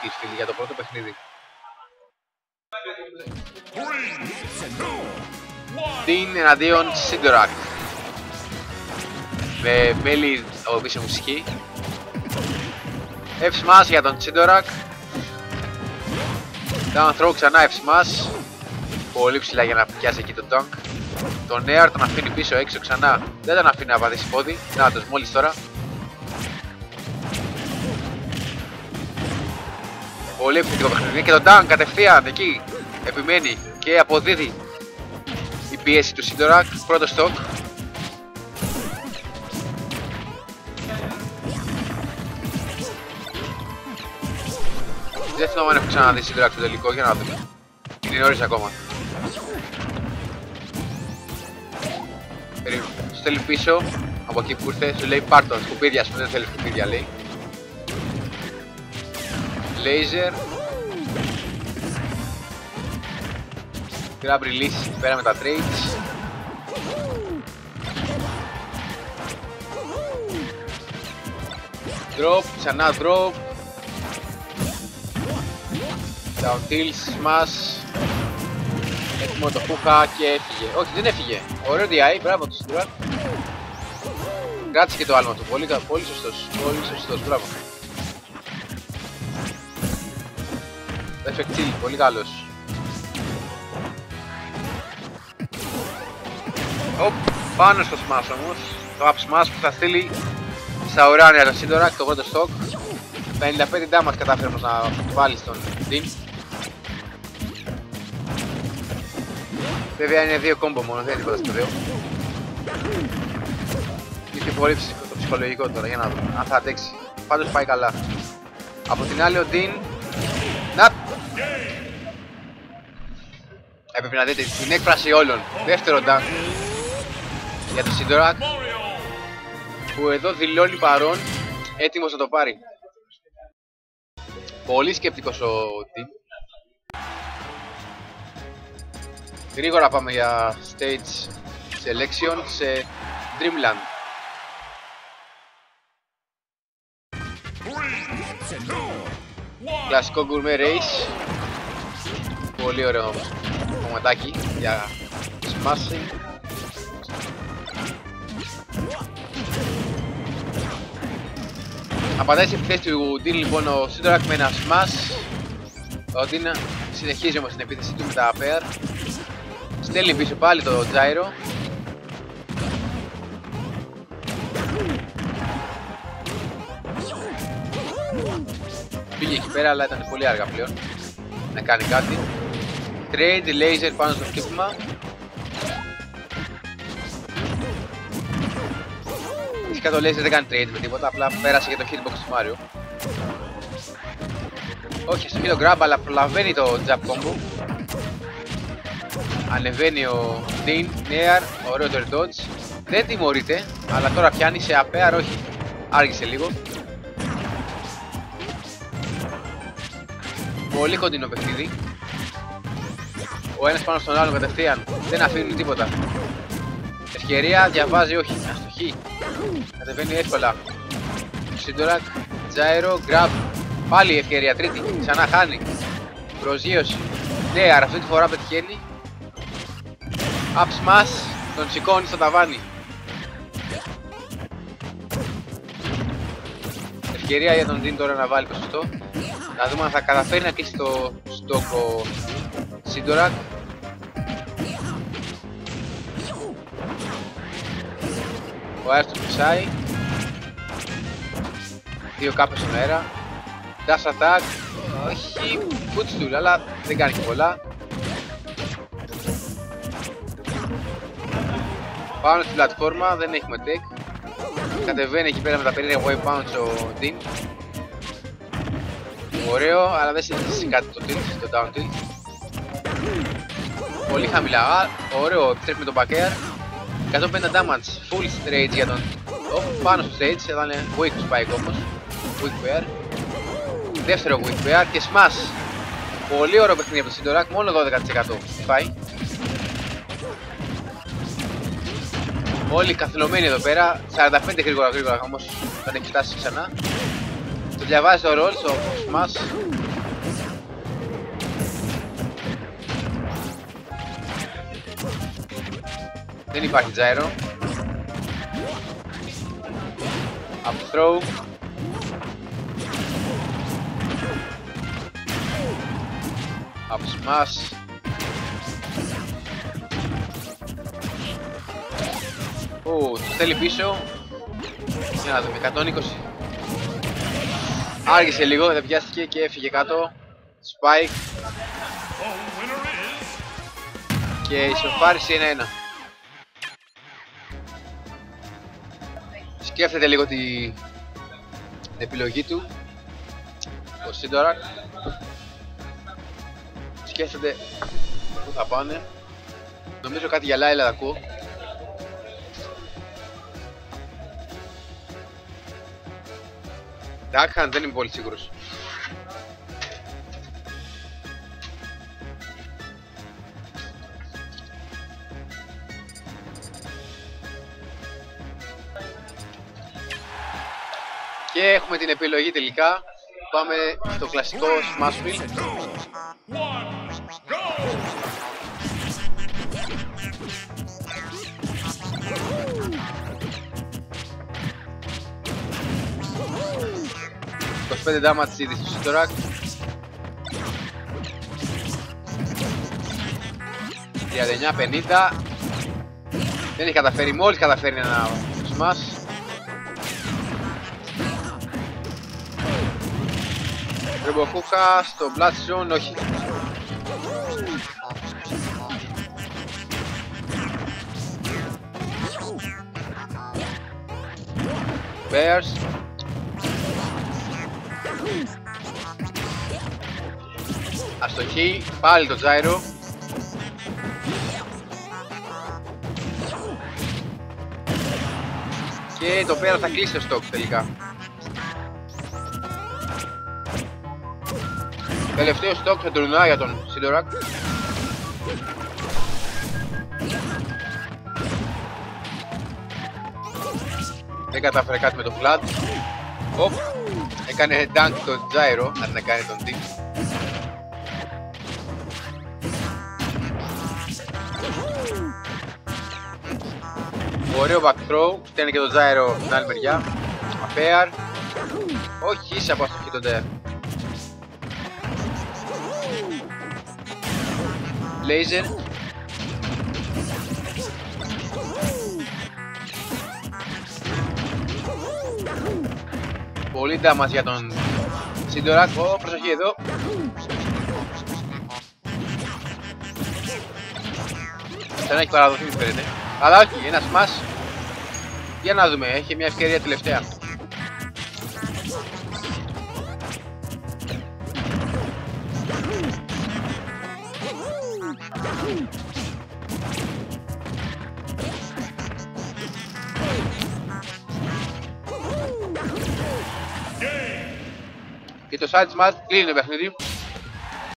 νικητής, φίλοι, για το πρώτο παιχνίδι. Dean εναντίον Sidorak. Με μπέλη από πίσω μουσική. F-smash για τον Sidorak. Down throw ξανά F-smash. Πολύ ψηλά για να πιάσει εκεί τον Dunk. Τον Air τον αφήνει πίσω έξω ξανά. Δεν τον αφήνει να πατήσει πόδι. Να τους μόλις τώρα. Πολύ επιθετικό παιχνίδι. Και τον Dunk κατευθείαν εκεί. Επιμένει και αποδίδει η πίεση του Sidorak. Πρώτο stock. Δεν θυμάμαι αν έχω ξαναδεί Sidorak στο τελικό, για να δούμε. Είναι νωρίς ακόμα. Σου στέλνει πίσω από εκεί που ήρθε, σου λέει πάρ' τον, σκουπίδια, ας πούμε, δεν θέλει σκουπίδια, λέει. Laser. Grab release πέρα με τα trades. Drop, ξανά drop. Down tilt, smash. Έτοιμο το χούχα και έφυγε. Όχι, δεν έφυγε. Ωραίο DI, μπράβο του Sidorak. Κράτησε και το άλμα του. Πολύ σωστός. Πολύ σωστός, μπράβο. Effect chill, πολύ καλός. Πάνω στο smash όμως. Το up smash που θα στείλει στα ουράνια το Sidorak, το πρώτο stock. 55 damage κατάφερε όμως να βάλει στον Dean. Βέβαια είναι 2 combo μόνο, δεν είναι τίποτα σπουδαίο. Είναι πολύ το ψυχολογικό τώρα, για να δούμε αν θα αντέξει. Πάντως πάει καλά. Από την άλλη ο Dean... Να! Έπρεπε να δείτε την έκφραση όλων. Δεύτερο dunk για το Sidorak, που εδώ δηλώνει παρόν, έτοιμος να το πάρει. Πολύ σκεπτικός ο Dean. Γρήγορα πάμε για stage selection σε Dreamland. Κλασικό gourmet race. Πολύ ωραίο κομματάκι για smashing. Απαντάει σε επιθέση του Dean λοιπόν ο Sidorak με ένα smash. Ο Dean συνεχίζει όμως την επίθεση του με τα pair. Στέλνει πίσω πάλι το gyro. Πήγε εκεί πέρα, αλλά ήταν πολύ αργά πλέον να κάνει κάτι. Trade laser πάνω στο χτύπημα. Φυσικά το laser δεν κάνει trade με τίποτα, απλά πέρασε για το hitbox του Mario. Όχι, στο το grab, αλλά προλαβαίνει το jump combo. Ανεβαίνει ο Dean, Nair, ωραίο το dodge. Δεν τιμωρείται, αλλά τώρα πιάνει σε απέαρ, όχι. Άργησε λίγο. Πολύ κοντινό παιχνίδι. Ο ένας πάνω στον άλλον κατευθείαν, δεν αφήνουν τίποτα. Ευκαιρία, διαβάζει, όχι, αστοχή. Κατεβαίνει εύκολα. Sidorak, gyro, grab. Πάλι ευκαιρία, τρίτη, ξανά χάνει. Προσγείωση. Nair, αυτή τη φορά πετυχαίνει. Up smash, τον σηκώνει στο ταβάνι. Ευκαιρία για τον Dean τώρα να βάλει ποσοστό. Να δούμε αν θα καταφέρει να κλείσει το στόκο Sidorak. Ο αέρας του πισάει. 2 κάπες στον αέρα. Dash attack. Όχι, footstool, αλλά δεν κάνει και πολλά. Πάνω στην πλατφόρμα, δεν έχουμε tech. Κατεβαίνει εκεί πέρα με τα περίεργα wave bounce ο Dean. Ωραίο, αλλά δεν συνεχίζει κάτι το tilt, το down tilt. Πολύ χαμηλά, ωραίο, επιστρέφει με τον back air. 150 damage, full stage για τον πάνω στο stage, εδώ είναι weak spike όμως. Weak pair. Δεύτερο weak pair και smash. Πολύ ωραίο παιχνίδι από το Sidorak, μόνο 12% πάει. Όλοι καθυλωμένοι εδώ πέρα, 45 γρήγορα όμως όταν έχει φτάσει ξανά. Το διαβάζει το ρόλ στο Smash. Δεν υπάρχει gyro. Up throw. Up smash. Του στέλνει πίσω. Για να δούμε, 120. Άργησε λίγο, δεν πιάστηκε και έφυγε κάτω. Spike. Και η ισοφάριση είναι 1. Σκέφτεται λίγο την επιλογή του ο Σίντορακ. Σκέφτεται πού θα πάνε. Νομίζω κάτι για Λάιλα ακούω. Darkhand δεν είμαι πολύ σίγουρος. Και έχουμε την επιλογή τελικά. Πάμε στο κλασικό Smashville. «25 damage ήδη στο Σίντορακ. $39-50. Δεν έχει καταφέρει, μόλις καταφέρει ένα smash. Ρομποχούκα στο Blast Zone, όχι. Bears. Αστοχή, πάλι το gyro. Και το πέρα θα κλείσει το stock τελικά. Τελευταίο stock στο τουρνουά για τον Σίντορακ. Δεν κατάφερε κάτι με το Flood. Οπ, έκανε dunk το gyro, αν να κάνει τον dip. Ωραίο back throw, φταίνει και το gyro στην άλλη μεριά. Affair. Όχι, είσαι από αστοχή τον Dare. Laser. Πολύ damage για τον Σίντορακ. Προσοχή εδώ. Δεν έχει παραδοθεί, μου φαίνεται. Αλλά όχι, ένα smash. Για να δούμε, έχει μια ευκαιρία τελευταία. Και το side smash κλείνει το παιχνίδι.